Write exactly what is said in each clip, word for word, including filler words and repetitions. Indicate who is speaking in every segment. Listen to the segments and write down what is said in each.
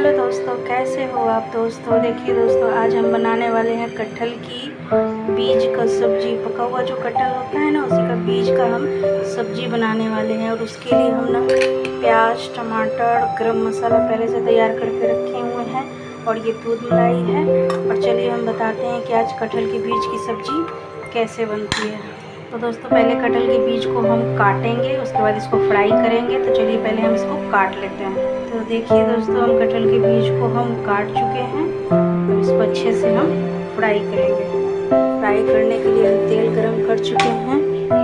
Speaker 1: Hello दोस्तों, कैसे हो आप दोस्तों। देखिए दोस्तों, आज हम बनाने वाले हैं कटहल की बीज का सब्जी। पका हुआ जो कटहल होता है ना, उसी का बीज का हम सब्जी बनाने वाले हैं। और उसके लिए हम ना प्याज, टमाटर, गरम मसाला पहले से तैयार करके रखे हुए हैं। और ये दूध मलाई है। और चलिए हम बताते हैं कि आज कटहल के बीज की सब्जी कैसे बनती है। तो दोस्तों, पहले कटहल के बीज को हम काटेंगे, उसके बाद इसको फ्राई करेंगे। तो चलिए पहले हम इसको काट लेते हैं। तो देखिए दोस्तों, हम कटहल के बीज को हम काट चुके हैं। अब इसको अच्छे से हम फ्राई करेंगे। फ्राई करने के लिए हम तेल गरम कर चुके हैं।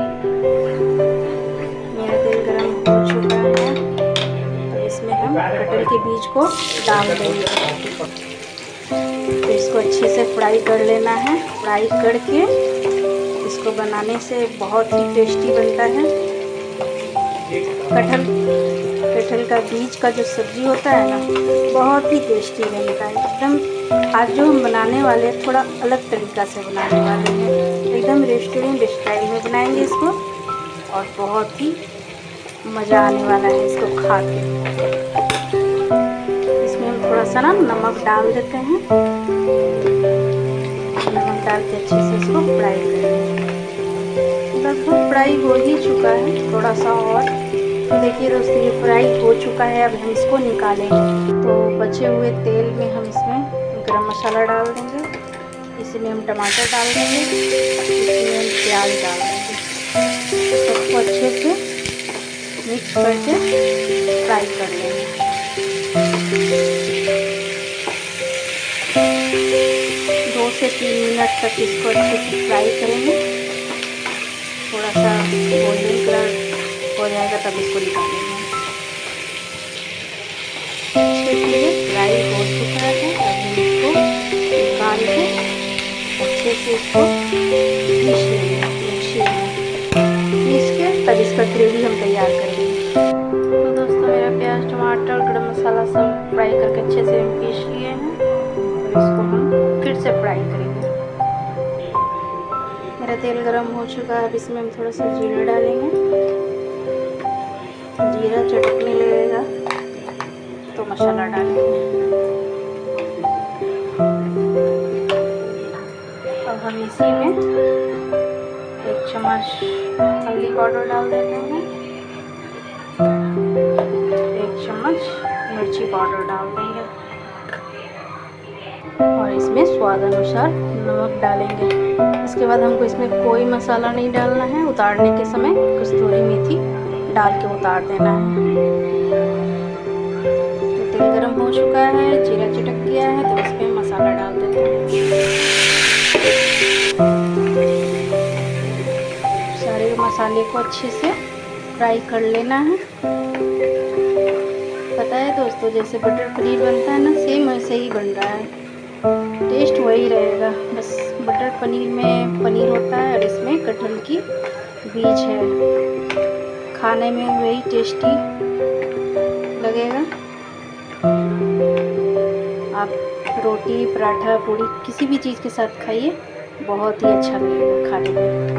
Speaker 1: मेरा तेल गरम हो चुका है। तो इसमें हम कटहल के बीज को डाल देंगे। तो इसको अच्छे से फ्राई कर लेना है। फ्राई करके इसको बनाने से बहुत ही टेस्टी बनता है। कटहल कटहल का बीज का जो सब्ज़ी होता है ना, बहुत ही टेस्टी बनता है एकदम। आज जो हम बनाने वाले हैं थोड़ा अलग तरीक़ा से बनाने वाले हैं, एकदम रेस्टोरेंट स्टाइल में बनाएंगे इसको। और बहुत ही मज़ा आने वाला है इसको खा के। इसमें हम थोड़ा सा ना नमक डाल देते हैं। नमक डाल के अच्छे से इसको फ्राई करेंगे। लगभग फ्राई हो ही चुका है, थोड़ा सा और। देखिए दोस्तों, ये फ्राई हो चुका है। अब हम इसको निकालेंगे। तो बचे हुए तेल में हम इसमें गरम मसाला डाल देंगे। इसमें हम टमाटर डाल देंगे। इसमें हम प्याज डाल देंगे। सबको अच्छे से मिक्स करके फ्राई कर लेंगे। दो से तीन मिनट तक इसको अच्छे से फ्राई करेंगे। थोड़ा सा गोल्डन कलर हो जाएगा तब इसको निकालेंगे। अच्छे से फ्राई हो चुका है। अब हम इसको निकाल के अच्छे से इसको पीस लेंगे। मिक्सी में पीस के तब इसका ग्रेवी हम तैयार करेंगे। तो दोस्तों, मेरा प्याज, टमाटर, गरम मसाला सब फ्राई करके अच्छे से हम पीस लिए हैं। और इसको हम फिर से फ्राई करेंगे। मेरा तेल गरम हो चुका है। अब इसमें हम थोड़ा सा जीरा डालेंगे। जीरा चटकने लगेगा तो मसाला डालेंगे। अब हम इसी में एक चम्मच हल्दी पाउडर डाल देते हैं। एक चम्मच मिर्ची पाउडर डाल देंगे। और इसमें स्वाद अनुसार नमक डालेंगे। इसके बाद हमको इसमें कोई मसाला नहीं डालना है। उतारने के समय कस्तूरी मेथी डाल के उतार देना है। तो तेल गरम हो चुका है, जीरा चटक गया है, तो इसमें मसाला डाल देते हैं। सारे मसाले को अच्छे से फ्राई कर लेना है। पता है दोस्तों, जैसे बटर पनीर बनता है ना, सेम वैसे ही बन रहा है। टेस्ट वही रहेगा, बस बटर पनीर में पनीर होता है और इसमें कटहल की बीज है। खाने में वही टेस्टी लगेगा। आप रोटी, पराठा, पूड़ी किसी भी चीज़ के साथ खाइए, बहुत ही अच्छा लगेगा खाने में।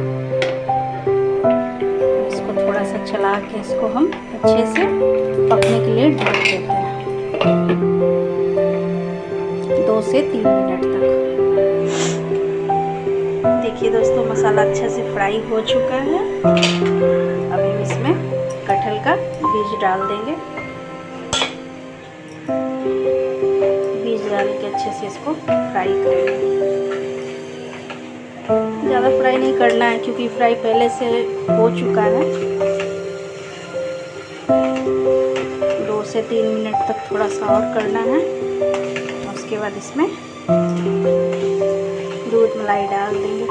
Speaker 1: इसको थोड़ा सा चला के इसको हम अच्छे से पकने के लिए ढक देते हैं, दो से तीन मिनट तक। देखिए दोस्तों, मसाला अच्छे से फ्राई हो चुका है। अब हम इसमें कटहल का बीज डाल देंगे। बीज डाल के अच्छे से इसको फ्राई करेंगे। ज़्यादा फ्राई नहीं करना है क्योंकि फ्राई पहले से हो चुका है। दो से तीन मिनट तक थोड़ा सा और करना है। उसके बाद इसमें दूध मलाई डाल देंगे।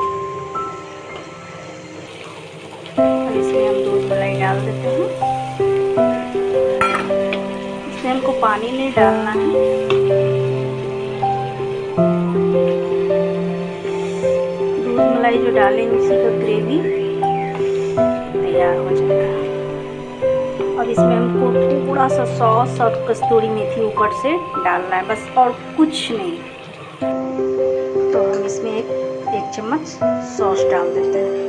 Speaker 1: और इसमें हम दूध मलाई डाल देते हैं। इसमें हमको पानी नहीं डालना है। दूध मलाई जो डालेंगे उसी का ग्रेवी तैयार हो जाएगा। और इसमें हमको थोड़ा सा सॉस और कस्तूरी मेथी ऊपर से डालना है, बस, और कुछ नहीं। तो हम इसमें एक एक चम्मच सॉस डाल देते हैं।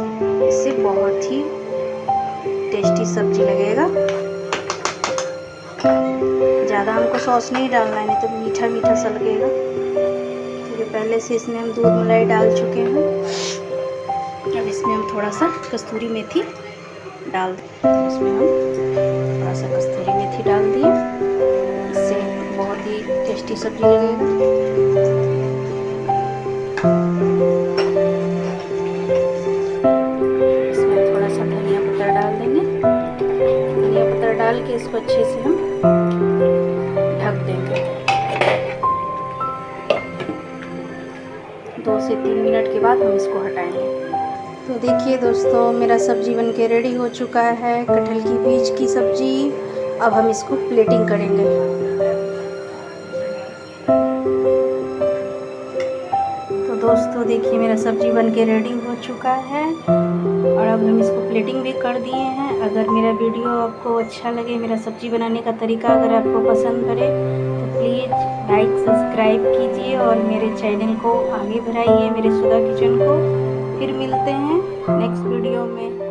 Speaker 1: इससे बहुत ही टेस्टी सब्जी लगेगा। ज़्यादा हमको सॉस नहीं डालना है, नहीं तो मीठा मीठा सा लगेगा। क्योंकि पहले से इसमें हम दूध मलाई डाल चुके हैं। अब इसमें हम थोड़ा सा कस्तूरी मेथी डाल दें। इसमें हम थोड़ा सा कस्तूरी मेथी डाल दिए, इससे बहुत ही टेस्टी सब्जी लगेगा। इसमें थोड़ा सा धनिया पत्ता डाल देंगे। धनिया पत्ता डाल के इसको अच्छे से हम ढक देंगे। दो से तीन मिनट के बाद हम इसको हटाएंगे। तो देखिए दोस्तों, मेरा सब्जी बनके रेडी हो चुका है, कटहल की बीज की सब्जी। अब हम इसको प्लेटिंग करेंगे। तो दोस्तों देखिए, मेरा सब्जी बनके रेडी हो चुका है और अब हम इसको प्लेटिंग भी कर दिए हैं। अगर मेरा वीडियो आपको अच्छा लगे, मेरा सब्जी बनाने का तरीका अगर आपको पसंद करे तो प्लीज़ लाइक सब्सक्राइब कीजिए और मेरे चैनल को आगे बढ़ाइए, मेरे सुधा किचन को। फिर मिलते हैं नेक्स्ट वीडियो में।